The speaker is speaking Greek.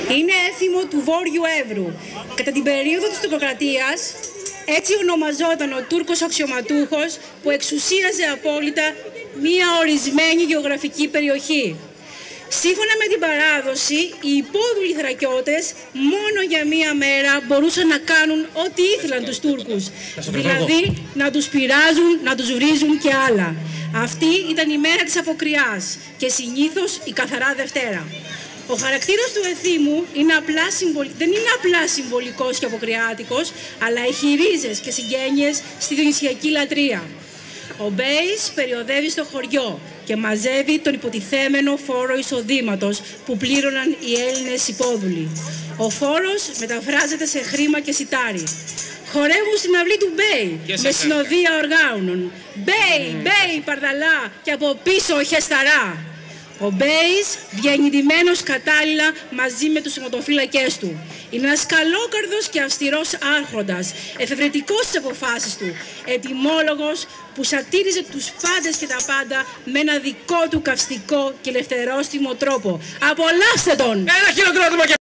Είναι έθιμο του Βόρειου Εύρου. Κατά την περίοδο της τουρκοκρατίας, έτσι ονομαζόταν ο Τούρκος αξιωματούχος που εξουσίαζε απόλυτα μία ορισμένη γεωγραφική περιοχή. Σύμφωνα με την παράδοση, οι υπόδουλοι Θρακιώτες μόνο για μία μέρα μπορούσαν να κάνουν ό,τι ήθελαν τους Τούρκους. Δηλαδή να τους πειράζουν, να τους βρίζουν και άλλα. Αυτή ήταν η μέρα της αποκριάς και συνήθως η καθαρά Δευτέρα. Ο χαρακτήρας του εθήμου δεν είναι απλά συμβολικός και αποκριάτικος, αλλά έχει ρίζες και συγγένειες στη νησιακή λατρεία. Ο Μπέης περιοδεύει στο χωριό και μαζεύει τον υποτιθέμενο φόρο εισοδήματος που πλήρωναν οι Έλληνες υπόδουλοι. Ο φόρος μεταφράζεται σε χρήμα και σιτάρι. Χορεύουν στην αυλή του Μπέη με συνοδεία οργάνων. Μπέη, Μπέη, παρδαλά και από πίσω χεσταρά. Ο Μπέης βγαίνει ντυμένος κατάλληλα μαζί με τους σωματοφύλακές του. Είναι ένας καλόκαρδος και αυστηρός άρχοντας, εφευρετικός στις αποφάσεις του, ετοιμόλογος που σατήριζε τους πάντες και τα πάντα με ένα δικό του καυστικό και ελευθερόστιμο τρόπο. Απολαύστε τον! Ένα χειροκρότημα και